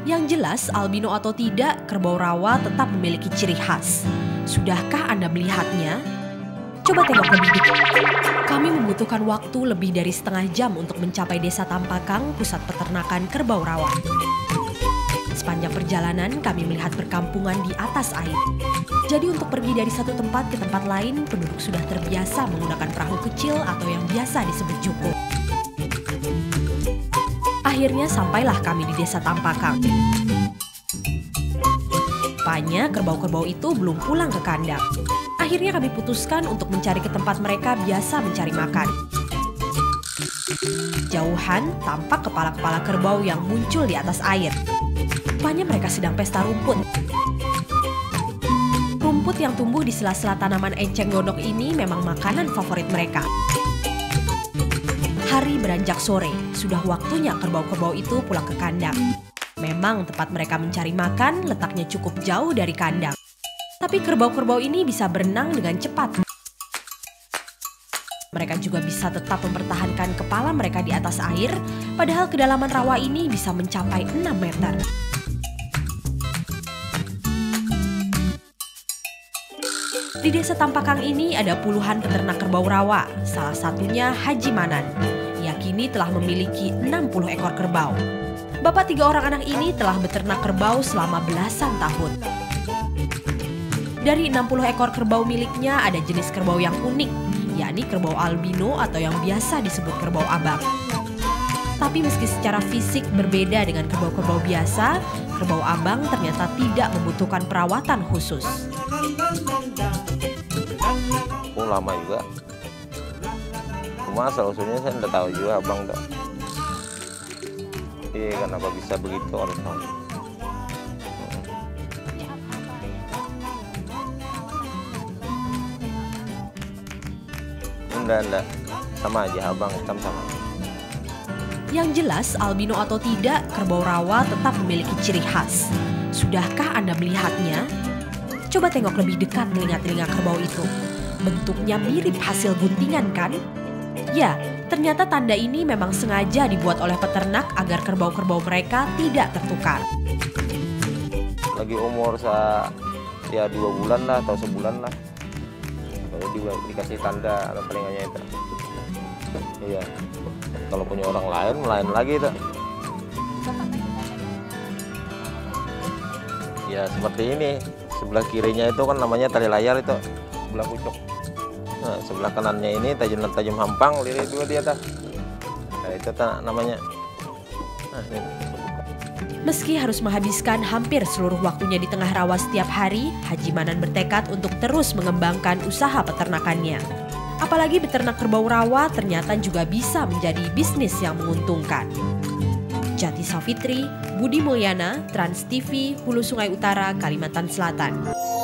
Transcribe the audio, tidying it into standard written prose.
Yang jelas, albino atau tidak, kerbau rawa tetap memiliki ciri khas. Sudahkah Anda melihatnya? Coba tengok lebih dekat. Kami membutuhkan waktu lebih dari setengah jam untuk mencapai Desa Tampakang, pusat peternakan kerbau rawa. Sepanjang perjalanan, kami melihat perkampungan di atas air. Jadi untuk pergi dari satu tempat ke tempat lain, penduduk sudah terbiasa menggunakan perahu kecil atau yang biasa disebut juko. Akhirnya sampailah kami di Desa Tampakang. Rupanya kerbau-kerbau itu belum pulang ke kandang. Akhirnya kami putuskan untuk mencari ke tempat mereka biasa mencari makan. Jauhan tampak kepala-kepala kerbau yang muncul di atas air. Rupanya mereka sedang pesta rumput. Rumput yang tumbuh di sela-sela tanaman enceng gondok ini memang makanan favorit mereka. Hari beranjak sore, sudah waktunya kerbau-kerbau itu pulang ke kandang. Memang tempat mereka mencari makan letaknya cukup jauh dari kandang. Tapi kerbau-kerbau ini bisa berenang dengan cepat. Mereka juga bisa tetap mempertahankan kepala mereka di atas air, padahal kedalaman rawa ini bisa mencapai 6 meter. Di Desa Tampakang ini ada puluhan peternak kerbau rawa, salah satunya Haji Manan. Ia kini telah memiliki 60 ekor kerbau. Bapak 3 orang anak ini telah beternak kerbau selama belasan tahun. Dari 60 ekor kerbau miliknya ada jenis kerbau yang unik, yakni kerbau albino atau yang biasa disebut kerbau abang. Tapi meski secara fisik berbeda dengan kerbau-kerbau biasa, kerbau abang ternyata tidak membutuhkan perawatan khusus. Oh, lama juga. Cuma asal-usulnya saya tidak tahu juga abang tuh. Iya, kenapa bisa begitu orang tahu. Enggak. Sama aja, abang hitam sama. Yang jelas, albino atau tidak, kerbau rawa tetap memiliki ciri khas. Sudahkah Anda melihatnya? Coba tengok lebih dekat telinga-telinga kerbau itu. Bentuknya mirip hasil guntingan kan? Ya, ternyata tanda ini memang sengaja dibuat oleh peternak agar kerbau-kerbau mereka tidak tertukar. Lagi umur ya 2 bulan lah atau sebulan lah. Baru dikasih tanda ada telinganya itu. Iya. Kalau punya orang lain lagi itu. Ya seperti ini. Sebelah kirinya itu kan namanya tali layar itu, sebelah pucuk. Nah, sebelah kanannya ini tajam hampang, lirik dua dia tah. Nah, itu namanya. Nah, ini. Meski harus menghabiskan hampir seluruh waktunya di tengah rawa setiap hari, Haji Manan bertekad untuk terus mengembangkan usaha peternakannya. Apalagi beternak kerbau rawa ternyata juga bisa menjadi bisnis yang menguntungkan. Jati Safitri, Budi Mulyana, Trans TV, Hulu Sungai Utara, Kalimantan Selatan.